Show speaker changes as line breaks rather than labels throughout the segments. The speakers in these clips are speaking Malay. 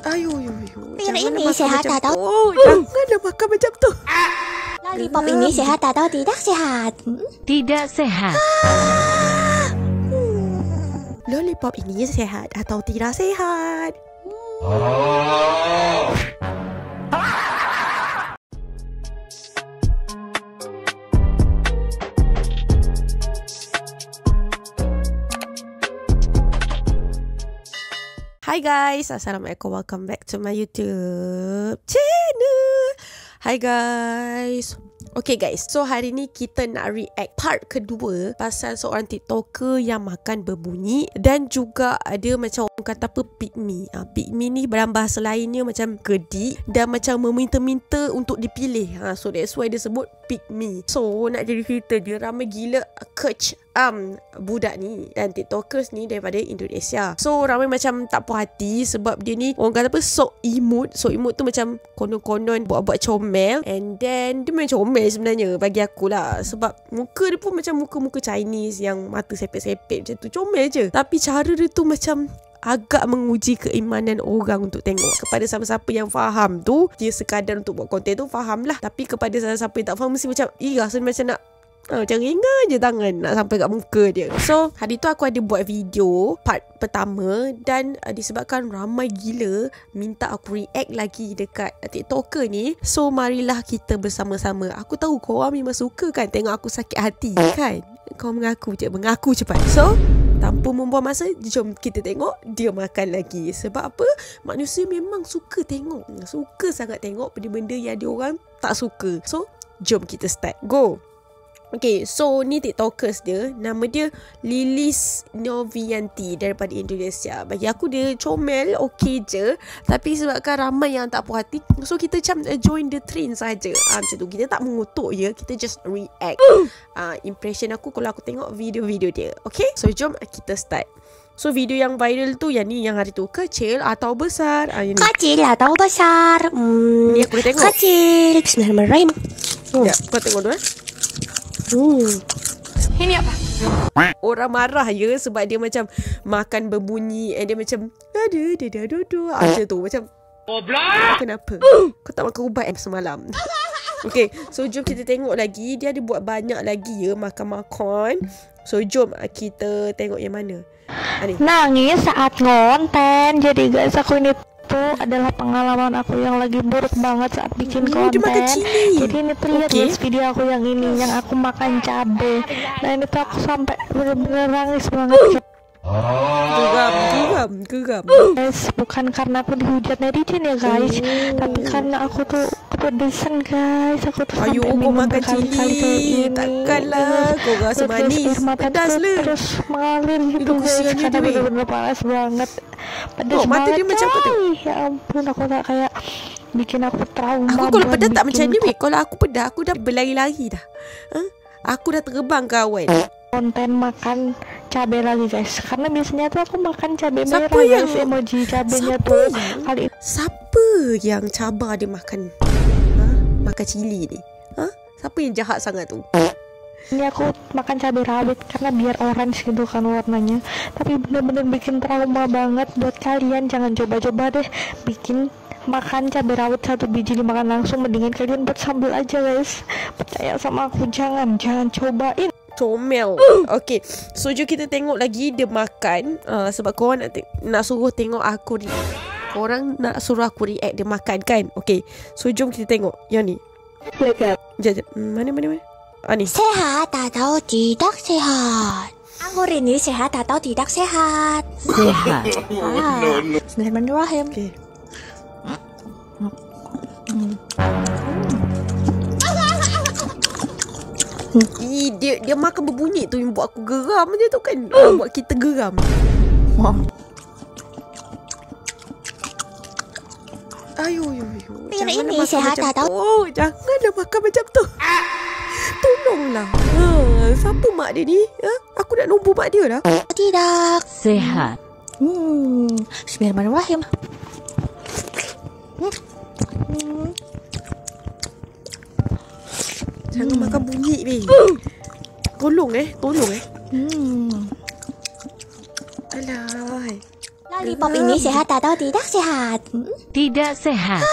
Ayo.
Piring ini sehat atau?
Oh, janganlah makan macam tu.
Lollipop ini sehat atau tidak sehat?
Tidak sehat.
Lollipop ini sehat atau tidak sehat? Hi guys, Assalamualaikum, welcome back to my YouTube channel. Hi guys. Okay guys, so hari ni kita nak react part kedua pasal seorang TikToker yang makan berbunyi dan juga ada macam orang kata apa, pick me. Pick me ni dalam bahasa lainnya macam gedik dan macam meminta-minta untuk dipilih. So that's why dia sebut pick me. So nak jadi cerita dia ramai gila coach budak ni dan TikTokers ni daripada Indonesia. So ramai macam tak puas hati sebab dia ni orang kata apa, sok imut. Sok imut tu macam konon-konon buat-buat comel, and then dia memang comel sebenarnya bagi aku lah, sebab muka dia pun macam muka-muka Chinese yang mata sepet-sepet macam tu, comel je. Tapi cara dia tu macam agak menguji keimanan orang untuk tengok. Kepada siapa-siapa yang faham tu, dia sekadar untuk buat konten tu, faham lah. Tapi kepada siapa-siapa yang tak faham, mesti macam rasa macam nak macam ringan je tangan nak sampai kat muka dia. So hari tu aku ada buat video part pertama dan disebabkan ramai gila minta aku react lagi dekat TikToker ni, so marilah kita bersama-sama. Aku tahu korang memang suka kan tengok aku sakit hati kan. Kau mengaku cepat. So tanpa membuang masa, jom kita tengok dia makan lagi. Sebab apa? Manusia memang suka tengok, suka sangat tengok benda-benda yang dia orang tak suka. So jom kita start. Go. Okay, so ni TikTokers dia, nama dia Lilis Novianti daripada Indonesia. Bagi aku dia comel, okay je. Tapi sebabkan ramai yang tak puas hati, so kita macam join the trend saja. Macam tu, kita tak mengutuk je, kita just react. Impression aku kalau aku tengok video-video dia. Okay, so jom kita start. So video yang viral tu yang ni, yang hari tu, kecil atau besar?
Kecil atau besar?
Ni aku dah tengok.
Kecil. Bismillahirrahmanirrahim.
Ya, kau tengok dulu.
Ini apa?
Orang marah ya sebab dia macam makan berbunyi, and dia macam macam tu, macam kenapa kau tak makan ubat semalam? Okay, so jom kita tengok lagi. Dia ada buat banyak lagi ya makan-makan. So jom kita tengok yang mana.
Nangis saat ngonten. Jadi guys, aku ini adalah pengalaman aku yang lagi buruk banget saat bikin konten. Jadi ini terlihat guys video aku yang ini, yang aku makan cabe. Nah ini tuh aku sampai bener-bener nangis banget. Geram guys, bukan karena aku dihujat netizen ya guys, tapi karena aku tuh kepedesan guys. Aku tuh
ayo
sampai
kau makan cili, takkanlah kau rasa manis, pedas lah,
terus mengalir gitu guys, karena bener-bener panas banget, pedas
mata
banget
dia macam
ya ampun. Aku tak kayak bikin aku trauma.
Aku kalau pedas tak macam ni weh. Kalau aku pedas, aku dah berlari-lari dah. Aku dah terbang kawan.
Konten makan cabai lagi guys, karena biasanya tuh aku makan cabai merah
yang
guys, emoji cabainya tuh kali.
Siapa yang cabar dia makan makan cili ni? Siapa yang jahat sangat tu?
Ini aku makan cabai rawit karena biar orange gitu kan warnanya, tapi bener-bener bikin trauma banget. Buat kalian jangan coba-coba deh bikin makan cabai rawit satu biji dimakan langsung, mendingan kalian buat sambal aja guys. Percaya sama aku, jangan cobain.
Comel. Okay, so jom kita tengok lagi dia makan. Sebab korang nak suruh tengok aku korang nak suruh aku react dia makan kan. Okay, so jom kita tengok yang ni. Sekejap. Mana ni.
Sehat atau tidak sehat? Anggur ini sehat atau tidak sehat?
Sehat.
Bismillahirrahmanirrahim.
Okay. Dia makan berbunyi tu yang buat aku geram je tu kan. Buat kita geram. Ayo.
Piring ini sehat atau?
Oh, janganlah makan macam tu. Tolonglah. Siapa mak dia ni? Aku nak nombor mak dia dah.
Tidak
Sehat.
Bismillahirrahmanirrahim.
Jangan makan bunyi weh. Tolong. Alah.
Lollipop ini sehat atau tidak sehat?
Tidak sehat.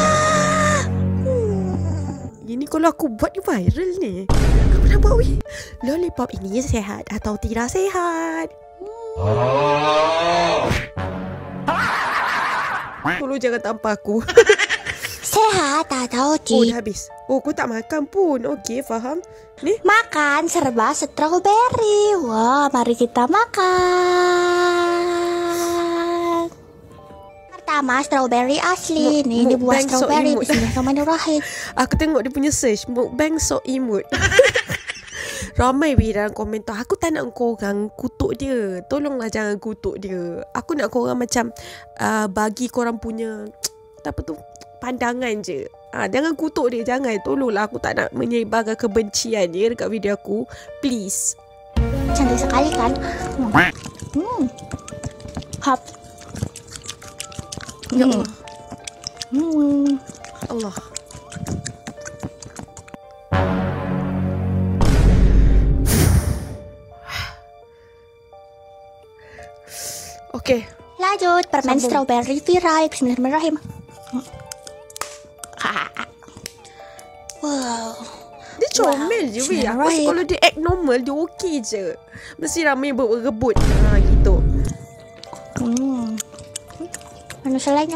Ini kalau aku buat ni viral ni. Apa nak buat weh? Lollipop ini sehat atau tidak sehat? Tolong jangan tampar aku.
Sehat atau
Oh,
tidak?
dah habis. Oh, kau tak makan pun. Okey, faham. Ni.
Makan serba strawberry. Wah, mari kita makan. Pertama, strawberry asli. Nih, ini buah
mukbang sok
strawberry.
imut.
Bismillahirrahmanirrahim.
Aku tengok dia punya search. Mukbang sok imut. Ramai weh dalam komentar. Aku tak nak korang kutuk dia. Tolonglah jangan kutuk dia. Aku nak korang macam bagi korang punya apa tu, pandangan je. Jangan kutuk dia. Jangan. Tolonglah, aku tak nak menyebarkan kebencian dia dekat video aku. Please.
Cantik sekali kan? Hop.
Ya Allah.
Hmm.
Allah. Okey.
Lanjut, permen
Sambung.
strawberry viral. Bismillahirrahmanirrahim. Wow.
Dia comel je weh. Aku rasa kalau dia act normal, dia okey je. Mesti ramai berebut. Gitu.
Mana selainnya?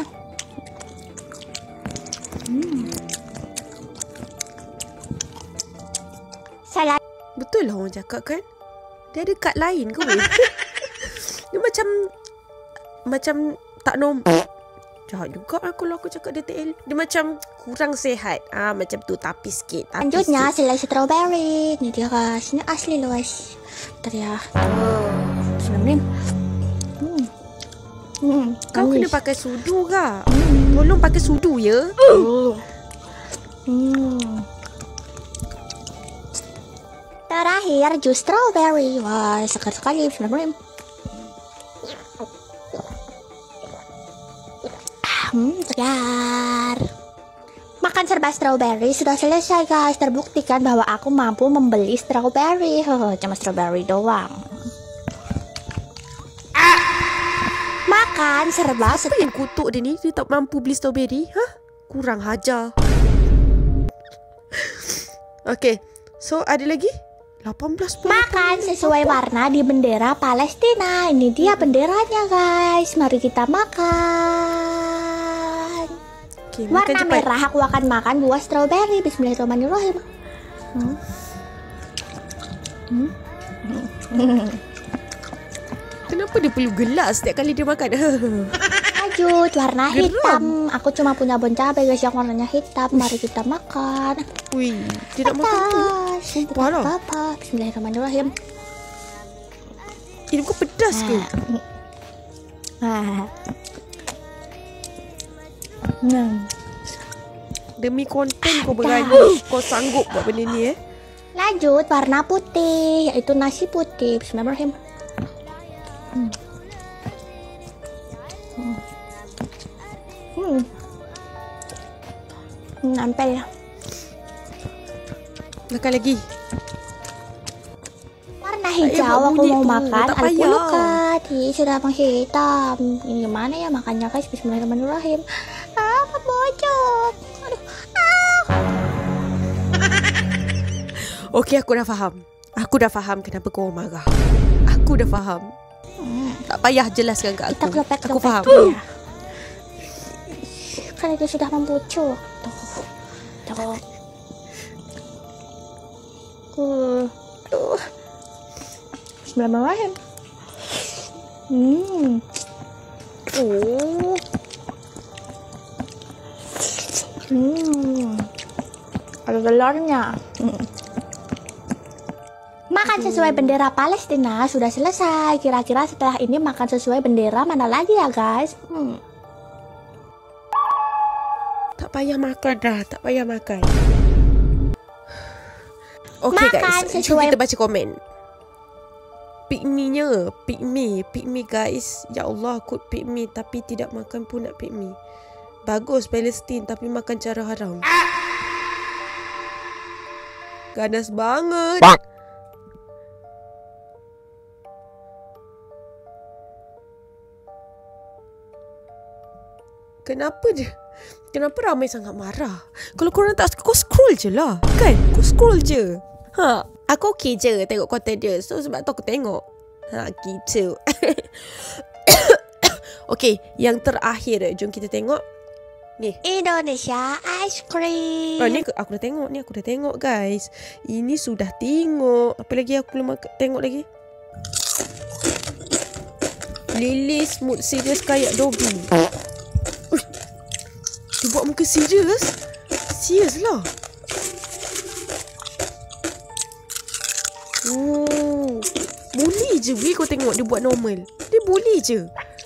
Salah.
Betul lah orang cakap kan. Dia ada kad lain ke weh? Dia macam tak normal. Jahat juga lah kalau aku cakap dia TL. Dia macam kurang sihat. Macam tu, tapi sikit.
Lanjutnya selai strawberry. Ini dia guys. Ini asli loh guys. Bentar ya. Bismillahirrahmanirrahim.
Kau kena pakai sudu ke? Tolong pakai sudu ya.
Terakhir jus strawberry. Wah, segar sekali. Bismillahirrahmanirrahim. Segar. Makan serba strawberry sudah selesai guys. Terbuktikan bahwa aku mampu membeli strawberry. Cuma strawberry doang. Makan serba
Apa yang kutuk dia ni? Dia tak mampu beli strawberry? Kurang hajar. Okay. So ada lagi? 18 pun.
Makan sesuai warna di bendera Palestina. Ini dia benderanya guys. Mari kita makan.
Okay, makan
Warna
cepat.
merah aku akan makan buah strawberry. Bismillahirrahmanirrahim.
Kenapa dia perlu gelas setiap kali dia makan?
Lanjut, warna
Geram.
hitam. Aku cuma punya bon cabai guys yang warnanya hitam. Mari kita makan.
Wih, dia nak makan tu. Sumpah lah.
Apa? Bismillahirrahmanirrahim.
Ini bukan pedas ke? Demi konten kau berani. Kau sanggup buat benda ni
Lanjut, warna putih, yaitu nasi putih. Bismillahirrahmanirrahim. Nempel ya.
Makan lagi.
Warna
payah
hijau
buat
aku
bunyi
mau
tu.
makan.
Tak
Ada
payah.
pulukat. Sudah menghitam. Ini gimana ya makannya guys? Bismillahirrahmanirrahim. Bocor. Aduh.
Okey, aku dah faham. Aku dah faham kenapa kau marah. Aku dah faham. Tak payah jelaskan kat
Kita
aku.
kelepek
Aku faham.
ya. Karena dia sudah membusuk. Tuh. Bismillahirrahmanirrahim.
Oh.
Ada telurnya. Makan sesuai bendera Palestina sudah selesai. Kira-kira setelah ini makan sesuai bendera mana lagi ya guys?
Tak payah makan dah. Tak payah makan. Okay
Makan
guys, jom
sesuai-
kita baca komen. Pick me guys. Ya Allah, aku pick me tapi tidak makan pun nak pick me. Bagus Palestin tapi makan cara haram. Ganas banget. Kenapa je? Kenapa ramai sangat marah? Kalau korang tak suka, kau scroll je lah. Kan? Kau scroll je. Aku okay je tengok konten dia. So sebab tu aku tengok. Gitu. Okay, yang terakhir. Jom kita tengok. Ni.
Indonesia Ice Cream.
Ni aku dah tengok. Ni aku dah tengok guys. Ini sudah tengok. Apa lagi aku belum tengok lagi? Lilis mood serius kayak Dobby. Dia buat muka serius. Serius lah. Boleh je weh kau tengok dia buat normal. Dia boleh je.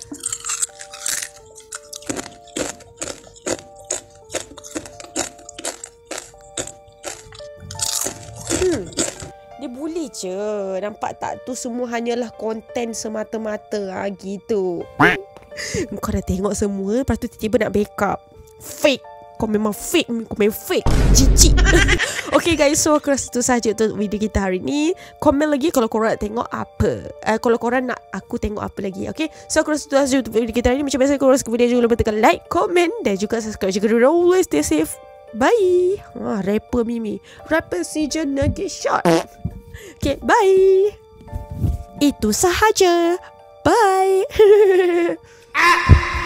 Dia boleh je. Nampak tak? Tu semua hanyalah konten semata-mata. Gitu. Kau dah tengok semua. Lepas tu tiba-tiba nak backup. Fake. Kau memang fake. Kau memang fake. Jijik. Okay guys. So aku rasa itu sahaja untuk video kita hari ni. Komen lagi kalau korang nak tengok apa. Kalau korang nak aku tengok apa lagi. Okay. So aku rasa itu sahaja untuk video kita hari ni. Macam biasa korang suka video jangan lupa tekan like, komen dan juga subscribe. Jangan always stay safe. Bye. Rapper Mimi. Rapper season nugget shot. Okay, bye. Itu sahaja. Bye.